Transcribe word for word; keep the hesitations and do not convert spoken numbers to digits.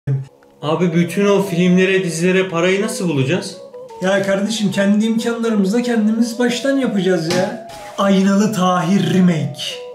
Abi bütün o filmlere, dizilere parayı nasıl bulacağız? Ya kardeşim kendi imkanlarımızla kendimiz baştan yapacağız ya. Aynalı Tahir Remake.